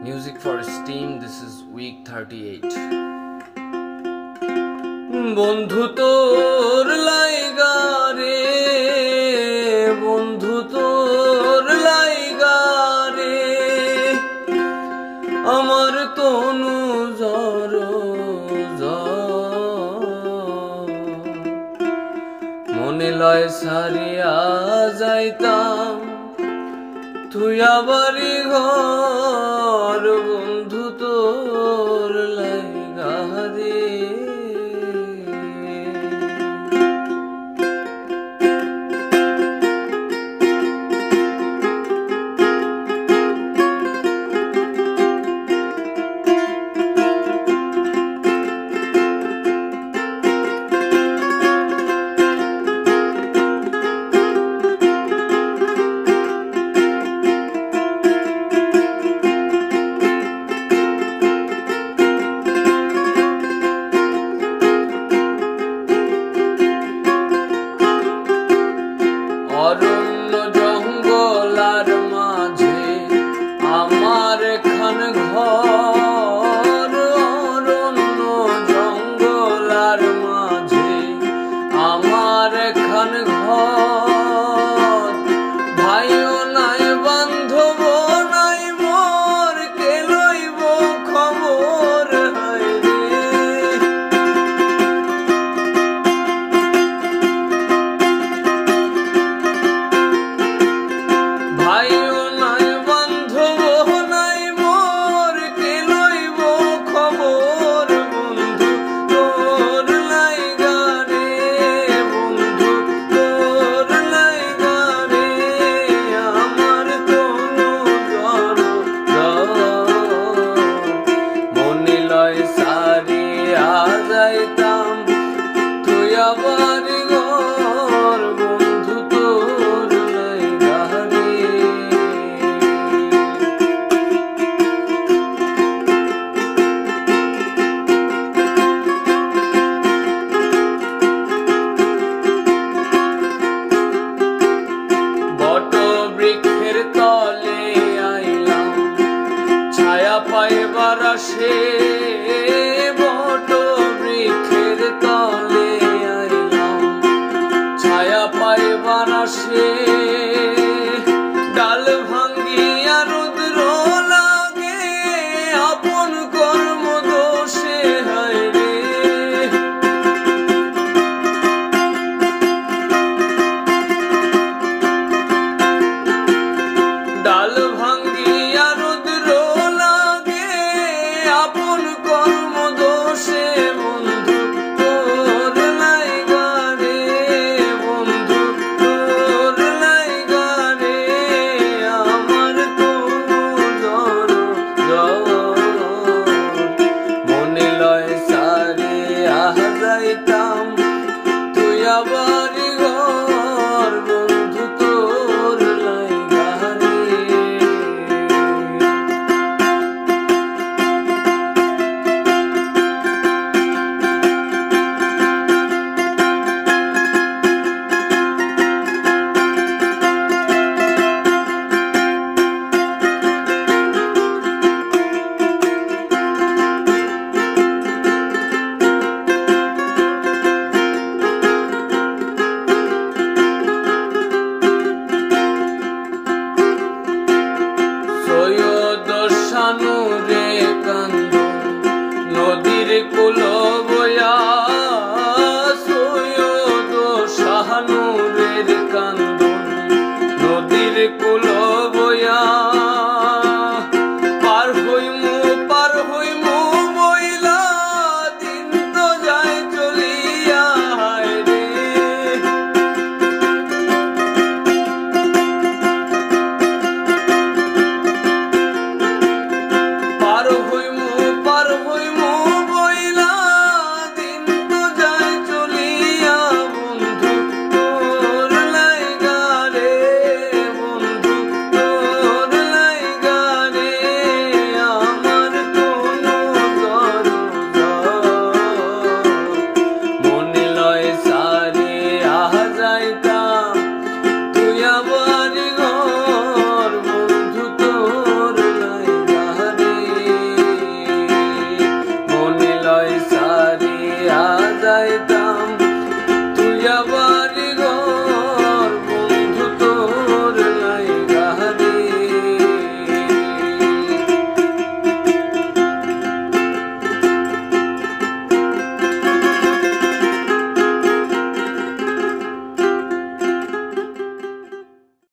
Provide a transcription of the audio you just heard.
Music for Steam. This is week 38. বন্ধু তোর লাইগা রে, বন্ধু তোর লাইগা রে, আমার তনু জর মনে লয় সারিয়া যাইতাম তুই আবারই ঘর, বন্ধু তোর লাইগা রে। অরণ্য জঙ্গলার মাঝে আমার এখান ঘর, অরণ্য জঙ্গলার মাঝে আমার এখান ঘর, ভাইও নাই বান্ধব নাই মোর, কে লইব খবর হায় রে। ভাইও নাই বান্ধব নাই মোর, কে লইব খবর, বন্ধু তোর লাইগা রে, বন্ধু তোর লাইগা রে, আমার তনু জর মনে লয় সারিয়া যাইতাম তুই আবার ঘর, বন্ধু তোর লাইগা রে। বট বৃক্ষের তলে আইলাম ছায়া পাইবার আসে, বট বৃক্ষের তলে আইলাম ছায়া পাইবার আসে, ডাল ভাঙ্গিয়া রুদ্র লাগে আপন কর্ম দোষে হায় রে। ডাল ভাঙ্গিয়া রুদ্র লাগে আপন কর্ম দোষে, বন্ধু তোর লাইগা রে, বন্ধু তোর লাইগা রে, আমার তনু জর মনে লয় সারিয়া যাইতাম তুই আবারই ঘর, বন্ধু তোর লাইগা রে। সৈয়দ শানুরে কান্দন নদীর কুল বয়া, সৈয়দ শানুরের কান্দন নদীর কুল বয়া, পার হইমু বইলা দিন তো যায় চলিয়া হায় রে। পার হইমু যাইতাম